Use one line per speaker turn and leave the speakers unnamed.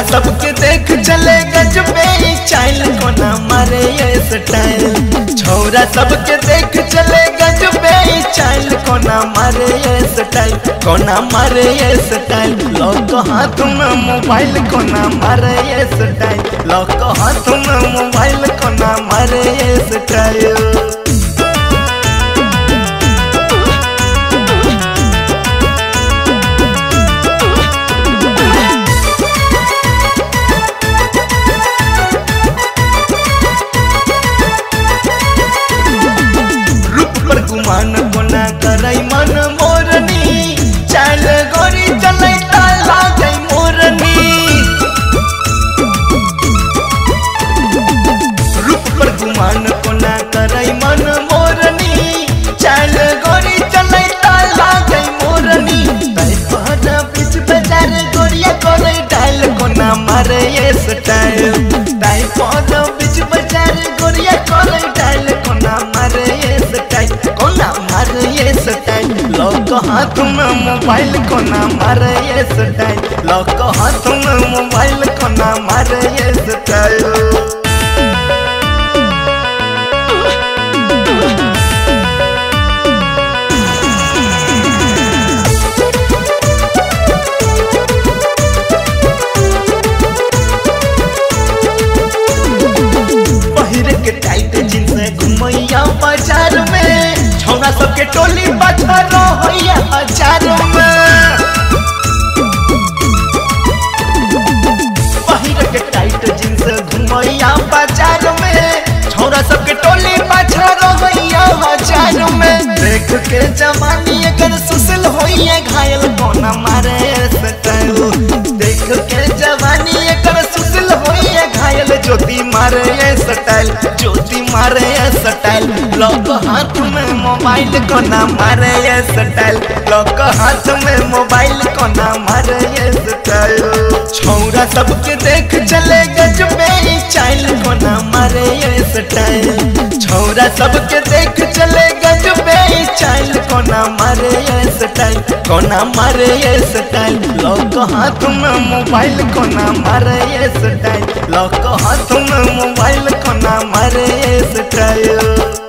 सबके देख चले गजबे चाइल कोना मारे ये स्टाइल। छौरा सबके देख चले गजबे चाइल कोना मारे ये स्टाइल, कोना मारे ये स्टाइल। लॉक हाथ में मोबाइल कोना मारे ये स्टाइल, लॉक हाथ में मोबाइल कोना मारे ये स्टाइल। गुमान कोना करई मन मोरनी, चाल गोरी चलै ताला गई मोरनी। रूप पर गुमान कोना करई मन मोरनी, चाल गोरी चलै ताला गई मोरनी। तै पर बीच बाजार गोरिया करे डाल कोना मारे ये स्टाइल, तै पर बीच बाजार गोरिया करे डाल कोना मारे ये स्टाइल, कोना मारे ये स्टाइल। लॉक हाथ में मोबाइल कोना मारे ये स्टाइल, लॉक हाथ में मोबाइल कोना मारे ये स्टाइल। के टाइट जींस घुमैया बाजार में, छौरा सबके टोली बजा रहैया हजार में। पहिर के टाइट जींस घुमैया बाजार में, छौरा सबके टोली बजा रहैया हजार में। देख के जवानी अगर सुसल होइए घायल कोना मारे स्टाइल, देख के जवानी अगर सुसल होइए घायल ज्योति मारे ये स्टाइल, ज्योति मारे ये स्टाइल। लॉक हाथ में मोबाइल कोना मारे ये स्टाइल, लॉक हाथ में मोबाइल कोना मारे ये स्टाइल। छौरा सबके देख चले गजबे चाइल कोना मारे ये स्टाइल। छौरा सबके देख चले गजबे चाइल कोना मारे ये स्टाइल, कोना मारे ये स्टाइल। लॉक हाथ में मोबाइल कोना मारे ये स्टाइल, लॉक हाथ में मोबाइल कोना मारे ये स्टाइल।